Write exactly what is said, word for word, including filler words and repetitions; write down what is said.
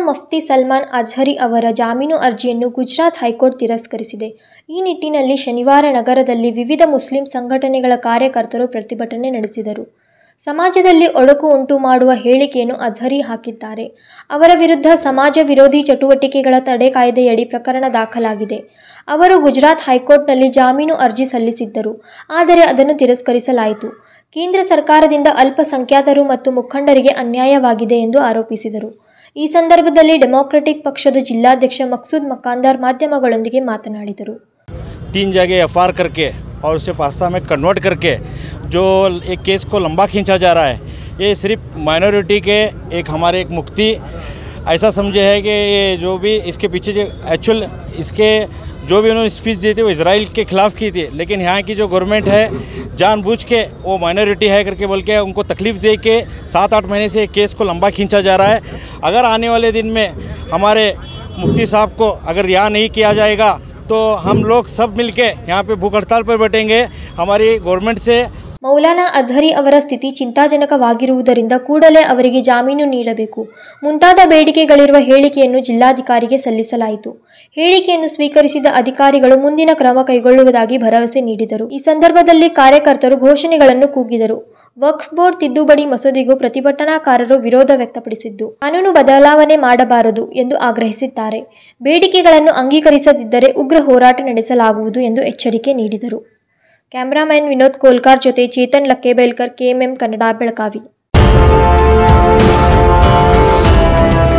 ಮುಫ್ತಿ ಸಲ್ಮಾನ್ ಅಜ್ಹರಿ ಅವರ ಜಾಮೀನು ಅರ್ಜಿಯನ್ನು ಗುಜರಾತ್ ಹೈಕೋರ್ಟ್ ತಿರಸ್ಕರಿಸಿದೆ. ಈ ನಿಟ್ಟಿನಲ್ಲಿ ಶನಿವಾರ ನಗರದಲ್ಲಿ ವಿವಿಧ ಮುಸ್ಲಿಂ ಸಂಘಟನೆಗಳ ಕಾರ್ಯಕರ್ತರು ಪ್ರತಿಭಟನೆ ನಡೆಸಿದರು. ಸಮಾಜದಲ್ಲಿ ಒಡಕು ಉಂಟು ಮಾಡುವ ಹೇಳಿಕೆಯನ್ನು ಅಜ್ಹರಿ ಹಾಕಿದ್ದಾರೆ. ಅವರ ವಿರುದ್ಧ ಸಮಾಜ ವಿರೋಧಿ ಚಟುವಟಿಕೆಗಳ ತಡೆ ಕಾಯ್ದೆಯಡಿ ಪ್ರಕರಣ ದಾಖಲಾಗಿದೆ. ಅವರು ಗುಜರಾತ್ ಹೈಕೋರ್ಟ್ನಲ್ಲಿ ಜಾಮೀನು ಅರ್ಜಿ ಸಲ್ಲಿಸಿದ್ದರು. ಆದರೆ ಅದನ್ನು ತಿರಸ್ಕರಿಸಲಾಯಿತು. ಕೇಂದ್ರ ಸರ್ಕಾರದಿಂದ ಅಲ್ಪಸಂಖ್ಯಾತರು ಮತ್ತು ಮುಖಂಡರಿಗೆ ಅನ್ಯಾಯವಾಗಿದೆ ಎಂದು ಆರೋಪಿಸಿದರು. ಈ ಸಂದರ್ಭದಲ್ಲಿ ಡೆಮಾಕ್ರೆಟಿಕ್ ಪಕ್ಷದ ಜಿಲ್ಲಾಧ್ಯಕ್ಷ ಮಕ್ಸೂದ್ ಮಕಾಂದಾರ್ ಮಾಧ್ಯಮಗಳೊಂದಿಗೆ ಮಾತನಾಡಿದರು. तीन जगह एफ आई आर करके और उसे पास्ता में कन्वर्ट करके जो एक केस को लंबा खींचा जा रहा है, ये सिर्फ माइनॉरिटी के एक हमारे एक मुफ्ती ऐसा समझे है कि ये जो भी इसके पीछे जो एक्चुअल इसके जो भी उन्होंने स्पीच दी थी वो इजराइल के ख़िलाफ़ की थी, लेकिन यहाँ की जो गवर्नमेंट है जानबूझ के वो माइनॉरिटी है करके बोल के उनको तकलीफ़ दे के सात आठ महीने से केस को लंबा खींचा जा रहा है। अगर आने वाले दिन में हमारे मुफ्ती साहब को अगर रिहा नहीं किया जाएगा तो हम लोग सब मिलके यहाँ पे भूख हड़ताल पर बैठेंगे। हमारी गवर्नमेंट से ಮೌಲಾನಾ ಅಜ್ಹರಿ ಅವರ ಸ್ಥಿತಿ ಚಿಂತಾಜನಕವಾಗಿರುವುದರಿಂದ ಕೂಡಲೇ ಅವರಿಗೆ ಜಾಮೀನು ನೀಡಬೇಕು ಮುಂತಾದ ಬೇಡಿಕೆಗಳಿರುವ ಹೇಳಿಕೆಯನ್ನು ಜಿಲ್ಲಾಧಿಕಾರಿಗೆ ಸಲ್ಲಿಸಲಾಯಿತು. ಹೇಳಿಕೆಯನ್ನು ಸ್ವೀಕರಿಸಿದ ಅಧಿಕಾರಿಗಳು ಮುಂದಿನ ಕ್ರಮ ಕೈಗೊಳ್ಳುವುದಾಗಿ ಭರವಸೆ ನೀಡಿದರು. ಈ ಸಂದರ್ಭದಲ್ಲಿ ಕಾರ್ಯಕರ್ತರು ಘೋಷಣೆಗಳನ್ನು ಕೂಗಿದರು. ವಕ್ಫ್ ಬೋರ್ಡ್ ತಿದ್ದುಪಡಿ ಮಸೂದೆಗೂ ಪ್ರತಿಭಟನಾಕಾರರು ವಿರೋಧ ವ್ಯಕ್ತಪಡಿಸಿದ್ದು, ಕಾನೂನು ಬದಲಾವಣೆ ಮಾಡಬಾರದು ಎಂದು ಆಗ್ರಹಿಸಿದ್ದಾರೆ. ಬೇಡಿಕೆಗಳನ್ನು ಅಂಗೀಕರಿಸದಿದ್ದರೆ ಉಗ್ರ ಹೋರಾಟ ನಡೆಸಲಾಗುವುದು ಎಂದು ಎಚ್ಚರಿಕೆ ನೀಡಿದರು. ಕ್ಯಾಮರಾಮನ್ ವಿನೋದ್ ಕೋಲ್ಕಾರ್ ಜೊತೆ ಚೇತನ್ ಲಕ್ಕೇಬೇಲ್ಕರ್, ಕೆಎಂಎಂ ಕನ್ನಡ, ಬೆಳಗಾವಿ.